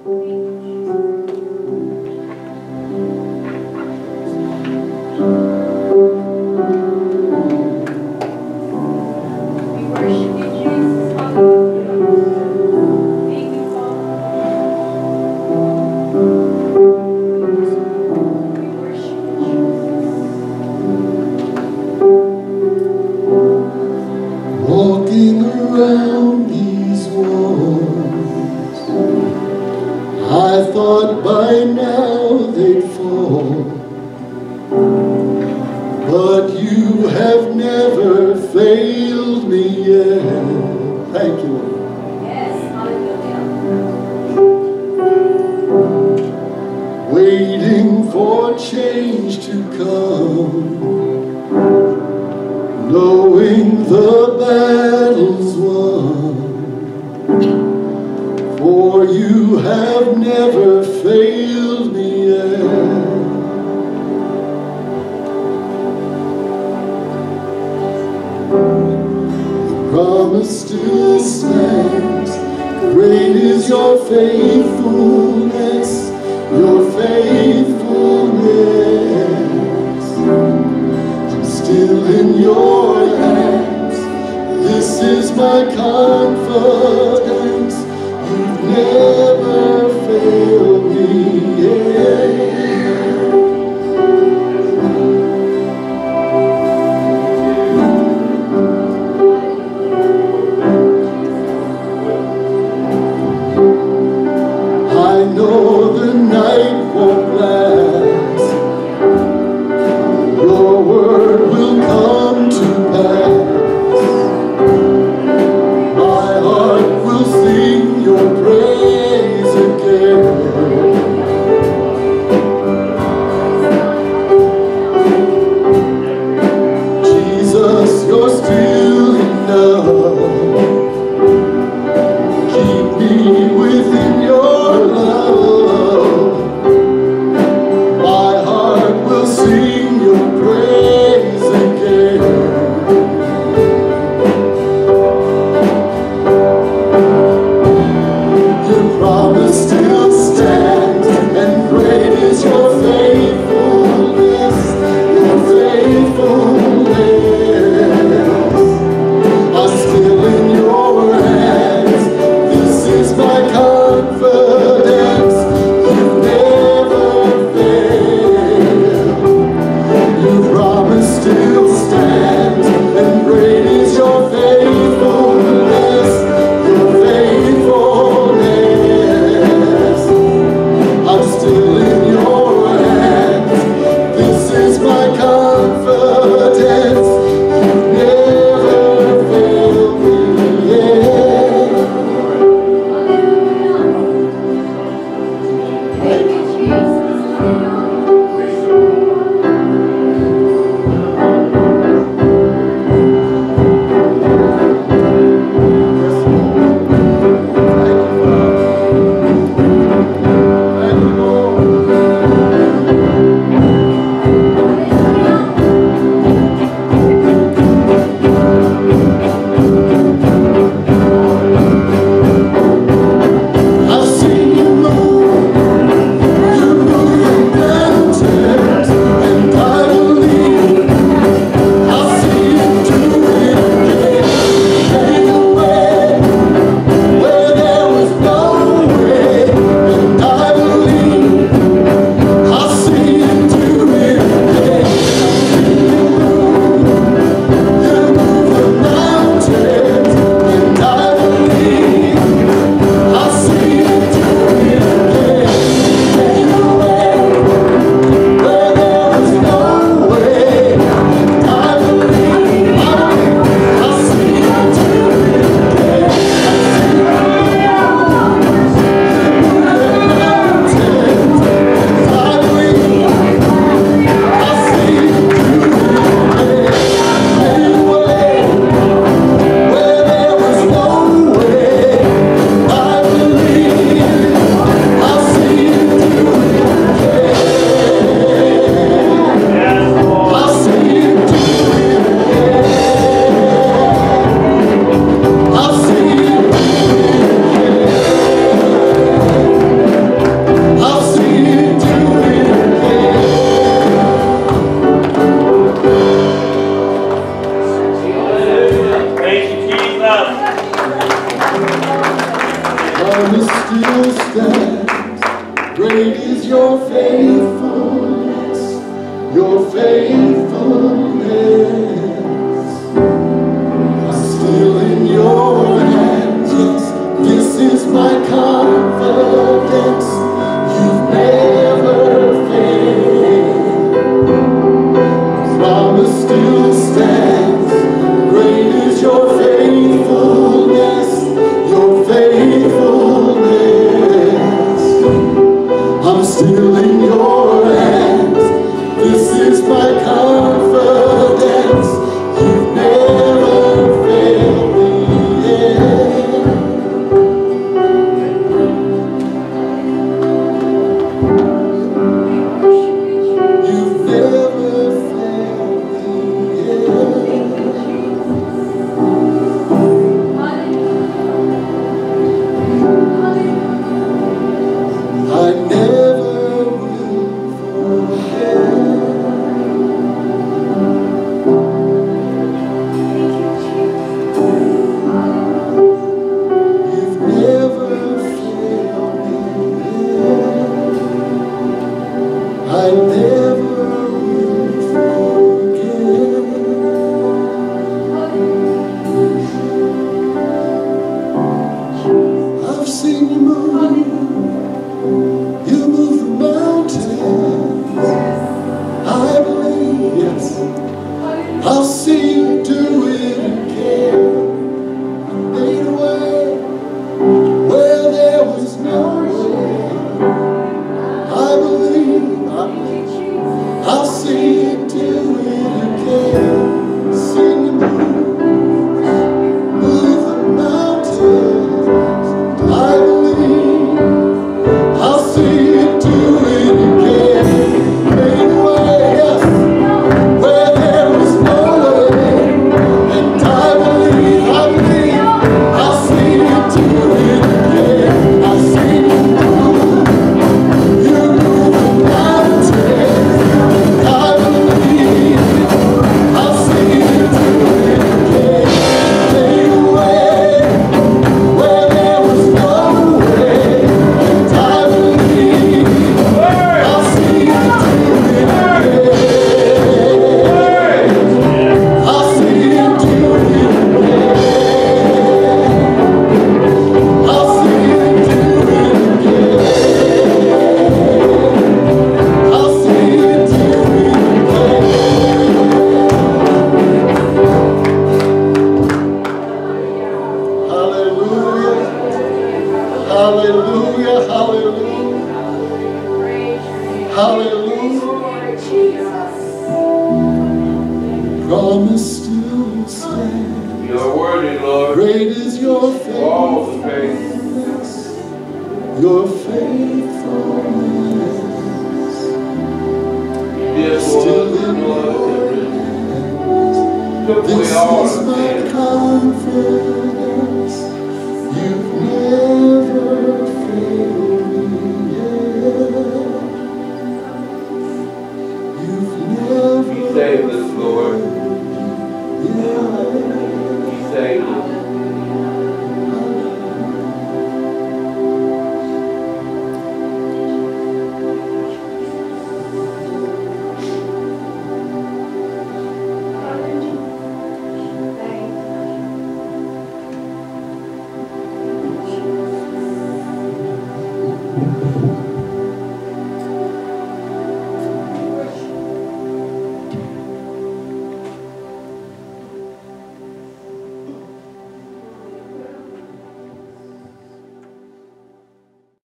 Walking around these walls, I thought by now they'd fall, but you have never failed me yet. Thank you, Lord. Yes, hallelujah. Waiting for change to come, knowing the battle's won, for you have never failed me yet. The promise still stands, great is your faithfulness, your faithfulness. Still in your hands, this is my confidence, you've never failed me yet. I know the night won't last, your word will come to pass. My heart will sing your praise again. Promise still stands. Great is your faithfulness, your faithfulness. I'm still in your hands, yes. This is my confidence. You've never failed. Promise still stands. Great is your faithfulness, your faithfulness. I'm still in your hands. This is my confidence. You've never failed me yet. You've never failed me yet. I never will forget. You've never failed me yet. I never will forget. I've seen you move. You move the mountains. I believe, yes. I'll see you do it again. Made a way where there was no way. I believe, I'll see you do it again. See you move the mountains. I believe I'll see you do it again. Made a way, yes, where there was no way. And I believe I'll see you do it again. I'll see you move the mountains. I believe I'll see you do it again. Made a way where there was no way. And I believe I'll see you do it again. I'll see you do it again. I'll see you do it again. I'll see you do it again. Hallelujah. Hallelujah. Hallelujah. Hallelujah. Promise still stands. You're worthy, Lord. Great is your All the praise. faithfulness, your faithfulness. Yes, Still Lord. in your Lord. hands. Took This away all is the my sin. confidence.